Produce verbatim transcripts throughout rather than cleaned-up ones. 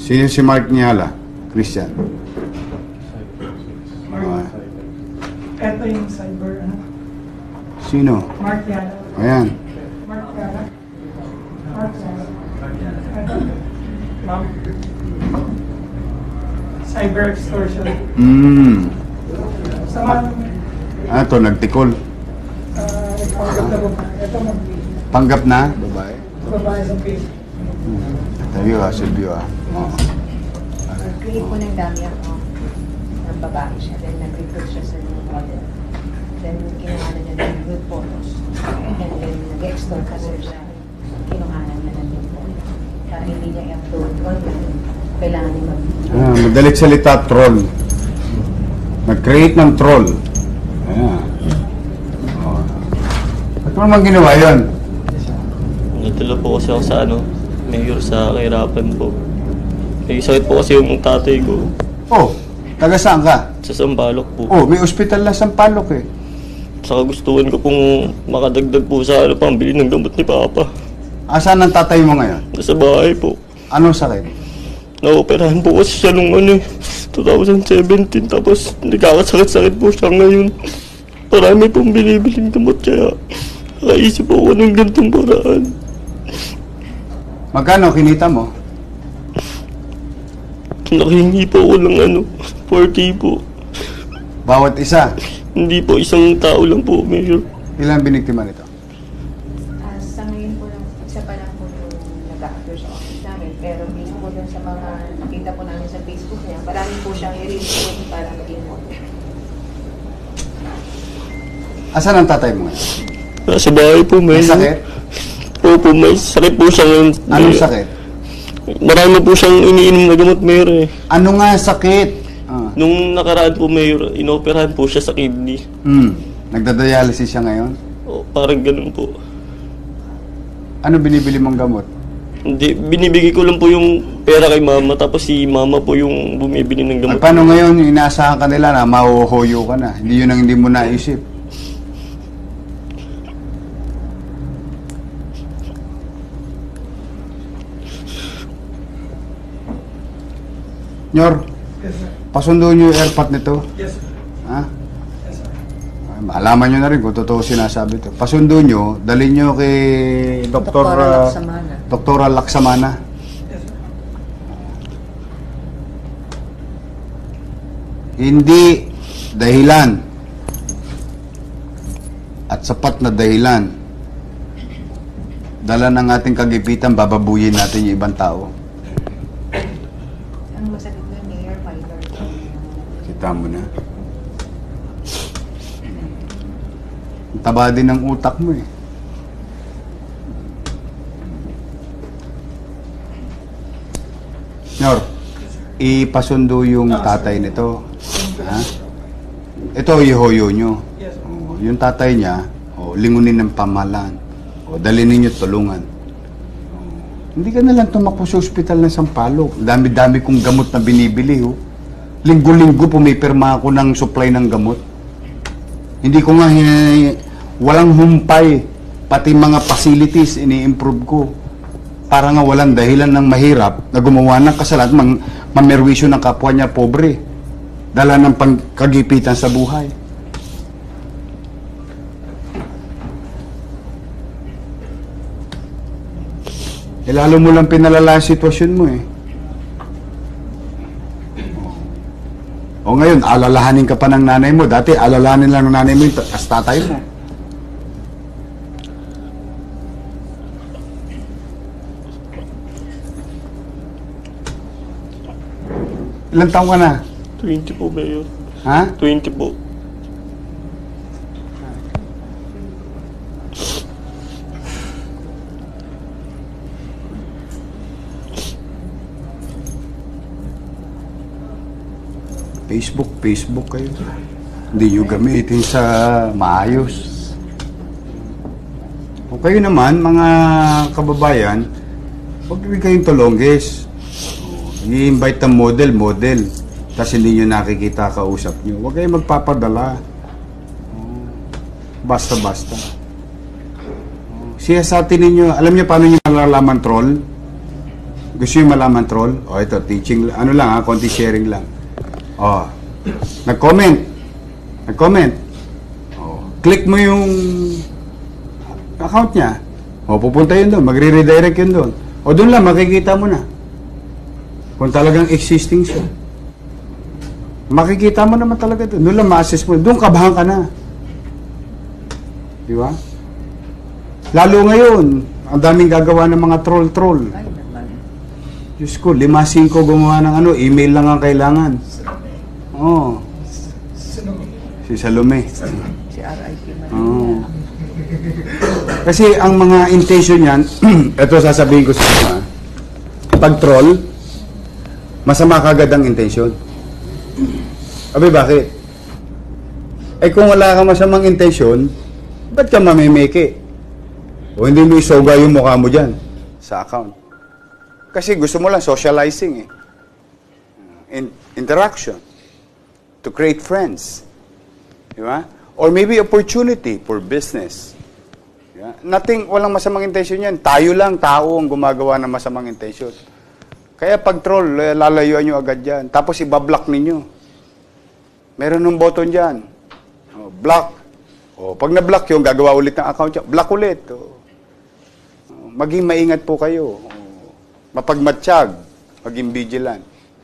Sino si Mark Niala? Christian. Mark. Ito yung cyber, ano? Sino? Mark Niala. Ayan. Mark Niala. Mark Niala. Ito. Ma'am. Cyber extortion. Hmm. Sama. Ah, ito, nagtikol. Uh, panggap na ba? Ito, mag Panggap na? Babae. babae sa Facebook. Tayo ah, silbyo ah. Oo. Nag-create po ng dami ako ng babae siya. Then nag-recruit siya sa new model. Then kinuhanan niya ng good photos. And then nag-extort kasi siya. Kinuhanan niya ng good photos. Para hindi niya i-upload online. Kailangan niya mag- Ah, madalit salita, troll. Nag-create ng troll. Ayan. Oh. Ba't mo naman ginawa yun? Natalo po kasi ako sa ano, mayor sa kahirapan po. May sakit po kasi yung tatay ko. Oh, taga saan ka? Sa Sampaloc po. Oh, may ospital na Sampaloc eh. Saka gustuhan ko pong makadagdag po sa ano, pambili ng gamot ni Papa. Asan ang tatay mo ngayon? Nasa bahay po. Anong sakit? Naoperahan po kasi siya nung ano, twenty seventeen. Tapos nagkakasakit-sakit po siya ngayon. Marami pong binibiling gamot kaya nakaisip po ako ng gantong paraan. Magkano kinita mo? Nakahingi po ako ng ano, four K po. Bawat isa? Hindi po, isang tao lang po, Mayor. Ilang biniktima nito? Ah, sa ngayon po lang, isa pa lang po yung nag-a-appear sa office namin. Pero based po dun sa mga nakita po namin sa Facebook niya, marami po siyang i-report para maging model. Asan ang tatay mo ngayon? Nasa bahay po, Mayor. May sakit? Opo, may sakit po siya ngayon. Anong Mayor. sakit? Marami po siyang iniinom na gamot, Mayor eh. Ano nga sakit? Ah. Nung nakaraan po, Mayor, inoperahan po siya sa kidney. Hmm. Nagdadialysis siya ngayon? O, parang ganun po. Ano binibili mong gamot? Hindi, binibigay ko lang po yung pera kay Mama, tapos si Mama po yung bumibili ng Ay, gamot. paano ngayon inaasahan ka nila na mahuhuyo ka na? Hindi yun ang hindi mo naisip. Nyor, Yes, sir. pasundo nyo yung airpot nito. Yes, sir. Ha? Yes, sir. Ay, malaman nyo na rin kung totoo sinasabi ito. Pasundo nyo, dalhin nyo kay Doktor Doktora uh, Laksamana. Doktora Laksamana. Yes, sir. Hindi dahilan at sapat na dahilan dala ng ating kagipitan, bababuyin natin yung ibang tao. Ang masakit na Mayor, fighter. Kita mo na. Ang taba din ng utak mo eh. Nyor, ipasundo yung tatay nito. Ha? Ito ihoyo nyo. Yes, sir. Oh, yung tatay niya, oh, lingunin ng pamahalaan. O, dalhin ninyo tulungan. Oh, hindi ka na lang tumakbo sa ospital ng Sampaloc. Dami-dami kong gamot na binibili. Oh. Linggo-linggo pumipirma ako ng supply ng gamot. Hindi ko nga, hin- walang humpay. Pati mga facilities, ini-improve ko. Para nga walang dahilan ng mahirap na gumawa ng kasalanan, mang, mamerwisyo ng kapwa niya pobre. Dala ng pangkagipitan sa buhay. Eh, lalo mo lang pinalala ang sitwasyon mo eh. O ngayon, alalahanin ka pa ng nanay mo. Dati, alalahanin lang ng nanay mo yung as tatay mo. Ilang taong ka na? twenty po, Mayor. Ha? twenty po. Facebook, Facebook kayo. Hindi nyo gamitin sa maayos. O kayo naman, mga kababayan, huwag kayong tulongges. I-invite ng model, model. Tapos hindi nyo nakikita kausap nyo. Huwag kayong magpapadala. Basta-basta. Siya sa atin ninyo, alam niyo paano nyo malalaman troll? Gusto nyo malaman, troll? O, ito, teaching, ano lang ha, konti sharing lang. O, nag-comment. Nag-comment. O, click mo yung account niya. O, pupunta yun doon. Magre-redirect yun doon. O, doon lang, makikita mo na. Kung talagang existing siya. Makikita mo naman talaga doon. Doon lang ma-assess mo. Doon kabahan ka na. Di ba? Lalo ngayon, ang daming gagawa ng mga troll-troll. Diyos ko, lima singko gumawa ng ano, email lang ang kailangan. Oo. Oh. Si Salome. Si R I P Oo. Kasi ang mga intention yan, ito sasabihin ko sa inyo, pag troll, masama kagad ang intention. Abi, bakit? Eh kung wala kang masamang intention, ba't ka mamimiki? O hindi mo isoga yung mukha mo dyan sa account. Kasi gusto mo lang socializing eh. In interaction. To create friends. Di ba? Or maybe opportunity for business. Di ba? Nothing, walang masamang intention yan. Tayo lang, tao ang gumagawa ng masamang intention. Kaya pag troll, lalayuan nyo agad yan. Tapos ibablock ninyo. Meron ng button dyan. O, block. O, pag na-block yung gagawa ulit ng account dyan, block ulit. O, o, maging maingat po kayo. O, mapagmatsyag. Maging vigilant.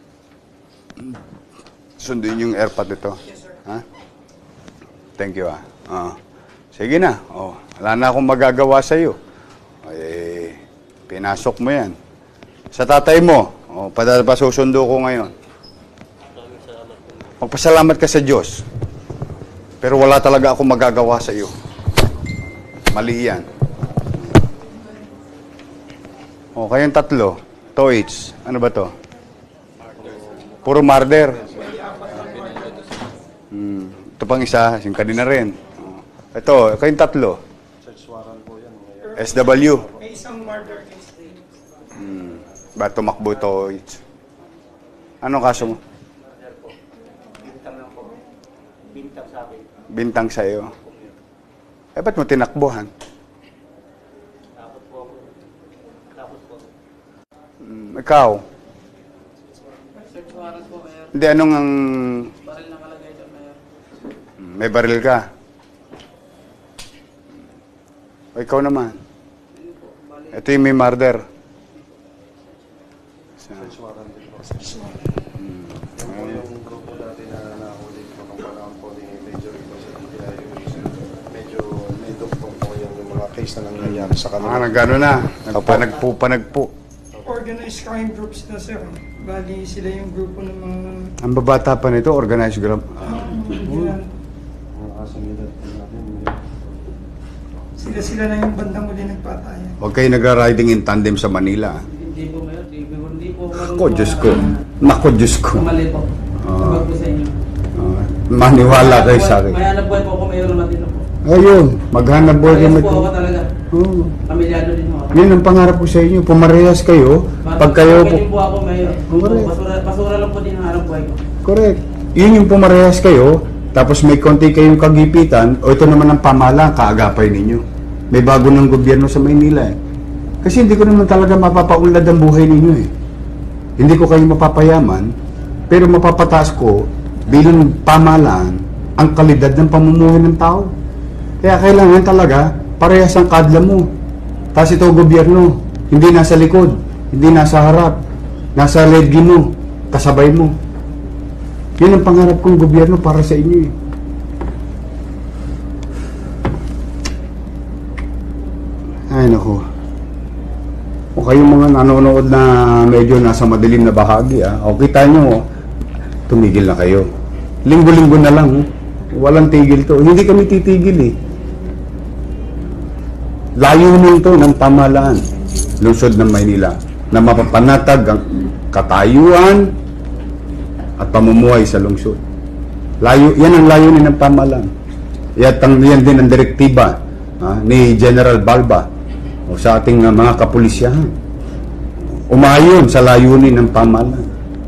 Sundin yung airpod ito. Yes, sir. Ha? Thank you, ah. Uh, sige na. O, wala na akong magagawa sa iyo. Eh, pinasok mo yan. Sa tatay mo, o, padapasusundo ko ngayon. Magpasalamat ka sa Diyos. Pero wala talaga ako magagawa sa iyo. Mali yan. O, kayong tatlo. Toits. Ano ba to? Puro murder. Hmm. Ito pang isa. Yung kanina rin. O. Ito, kayong tatlo. S W. May isang murder case din. Hmm. Ba tumakbo Toits? Anong kaso mo? Bintang sa akin. Bintang sa'yo. Eh, ba't mo tinakbuhan? Takot po ako. Takot po. Mm, ikaw? Search warrant po, Mayor. Hindi, anong ang... Baril na kalagay doon, Mayor. Mm, may baril ka? O ikaw naman? Ito yung may murder. So, mm, Ako yung grupo natin na nahuli ko nung panahon po ni Major Ito sa D T I U. Medyo may duktong po yung mga case na nangyayari sa ah, kanila. nag-ano na. Nagpanagpo, panagpo. Organized crime groups na, sir. Bali, sila yung grupo ng mga... Ang babata pa nito, organized group. Uh, Mga kasunod po natin. Sila-sila na yung bandang uli nagpatayan. Huwag kayo nagra-riding in tandem sa Manila. Hindi po, Mayor. Hindi po. Ako, Diyos ko. Nako, Diyos ko. Kamali po. Ah. Sabag po sa inyo. Ah, maniwala kayo sa akin. May hanap buhay po ako, Mayor Matino po. Ayun, maghanap buhay kayo. Parehas po ako talaga. Oo. Pamilyado din po ako. Yun ang pangarap ko sa inyo. Pumarehas kayo. Pag kayo po... po ako, Mayor. Correct. Basura, basura lang po din ang hanap buhay ko. Correct. Yun yung pumarehas kayo. Tapos may konti kayong kagipitan. O ito naman ang pamahalaan, kaagapay ninyo. May bago ng gobyerno sa Maynila eh. Kasi hindi ko naman talaga mapapaunlad ang buhay ninyo eh. Hindi ko kayo mapapayaman. Pero mapapataas ko bilang pamahalaan ang kalidad ng pamumuhay ng tao. Kaya kailangan talaga parehas ang kadla mo. Tapos ito gobyerno, hindi nasa likod, hindi nasa harap, nasa ledgi mo, kasabay mo. Yun ang pangarap kong gobyerno para sa inyo eh. Ay naku. O kayong mga nanonood na medyo nasa madilim na bahagi ah, o kita nyo, tumigil na kayo. Linggo-linggo na lang, oh. Walang tigil to. Hindi kami titigil eh. Layunin to ng pamahalaan, lungsod ng Maynila, na mapapanatag ang katayuan at pamumuhay sa lungsod. Layo, yan ang layunin ng pamahalaan. Yan, yan din ang direktiba ah, ni General Balba o sa ating uh, mga kapulisyahan. Umayon sa layunin ng pamahalaan.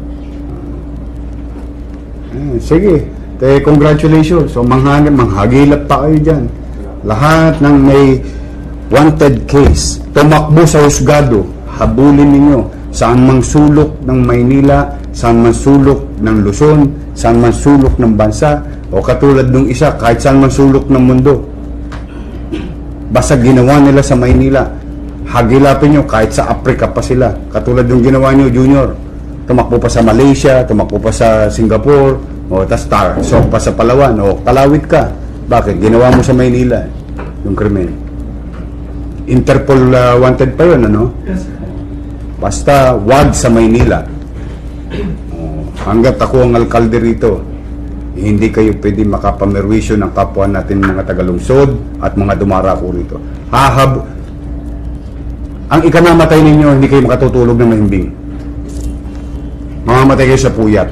Eh, sige, eh, congratulations. So, manghagilap, manghagilap pa kayo dyan. Lahat ng may wanted case, tumakbo sa husgado, habulin ninyo. Saan mang sulok ng Maynila, saan man sulok ng Luzon, saan man sulok ng bansa, o katulad nung isa, kahit saan man sulok ng mundo. Basta ginawa nila sa Maynila, hagilapin nyo kahit sa Africa pa sila. Katulad yung ginawa nyo, Junior. Tumakbo pa sa Malaysia, tumakbo pa sa Singapore, o tas tar, so pa sa Palawan, o kalawit ka. Bakit? Ginawa mo sa Maynila yung krimen. Interpol uh, wanted pa yun, ano? Yes, sir. Basta wag sa Maynila. Oh, hanggat ako ang alkalde rito, hindi kayo pwede makapamerwisyo ng kapwa natin mga tagalungsod at mga dumarako rito. Hahab ang ikamamatay ninyo, hindi kayo makatutulog ng mahimbing. Mamamatay kayo sa puyat.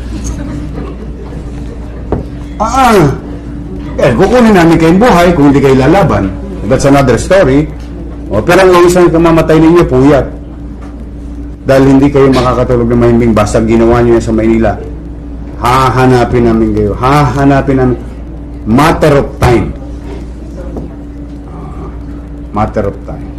Ah, ah. Eh, kukunin namin kayong buhay kung hindi kayo lalaban. That's another story. O, pero ang isang ikamamatay ninyo, puyat. Dahil hindi kayo makakatulog ng mahimbing basta ginawa nyo yan sa Maynila. Hahanapin namin kayo. Hahanapin namin. Matter of time. Uh, matter of time.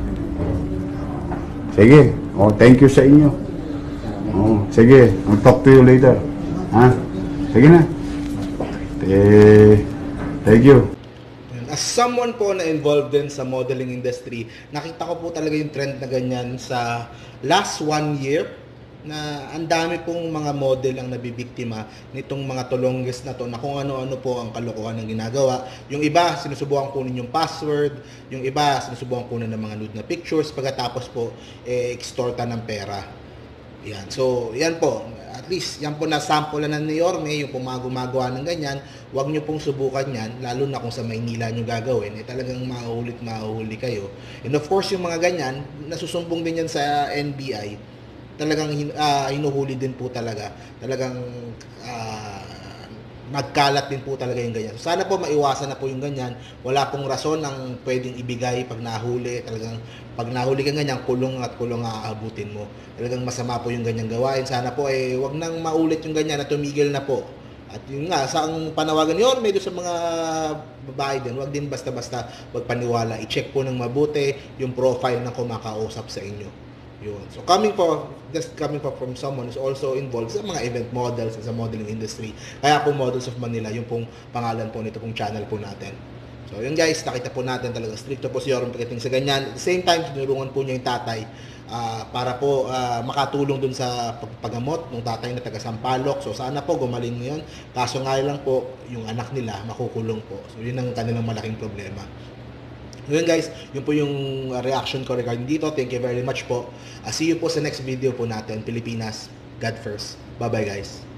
Sige. Oh, thank you sa inyo. Oh, sige. I'll talk to you later. Ha? Sige na. Eh, thank you. As someone po na involved din sa modeling industry, nakita ko po talaga yung trend na ganyan sa last one year na ang dami pong mga model ang nabibiktima nitong mga tulonggis na to na kung ano-ano po ang kalokohan ng ginagawa. Yung iba, sinusubukan kunin yung password. Yung iba, sinusubukan kunin ng mga nude na pictures. Pagkatapos po, eh, extorta ng pera. Yan. So, yan po. At least, yan po na sample na ni Yorme, yung po mga gumagawa ng ganyan. Huwag nyo pong subukan yan, lalo na kung sa Maynila nyo gagawin. Eh, talagang mahuhulit, mahuhuli kayo. And of course, yung mga ganyan, nasusumbong din yan sa N B I. Talagang uh, hinuhuli din po talaga. Talagang uh, magkalat din po talaga yung ganyan. So, sana po maiwasan na po yung ganyan. Wala pong rason ang pwedeng ibigay pag nahuli. Talagang pag nahuli ka ganyan, kulong at kulong aabutin mo. Talagang masama po yung ganyang gawain. Sana po eh, wag nang maulit yung ganyan at tumigil na po. At yun nga, sa ang panawagan yun, medyo sa mga babae din, wag din basta-basta wag paniwala. I-check po ng mabuti yung profile ng kumakausap sa inyo. Yun. So coming po, just coming po from someone who's also involved sa mga event models sa modeling industry. Kaya po Models of Manila, yung pong pangalan po nito pong channel po natin. So yun guys, nakita po natin talaga stricto po si Yorme pagdating sa ganyan. At the same time, tinulungan po niya yung tatay uh, para po uh, makatulong dun sa pagpagamot ng tatay na taga Sampaloc. So sana po gumaling ngayon. Kaso nga lang po, yung anak nila makukulong po. So yun ang kanilang malaking problema. Ngayon guys, yun po yung reaction ko regarding dito. Thank you very much po. Uh, see you po sa next video po natin. Pilipinas, God first. Bye bye guys.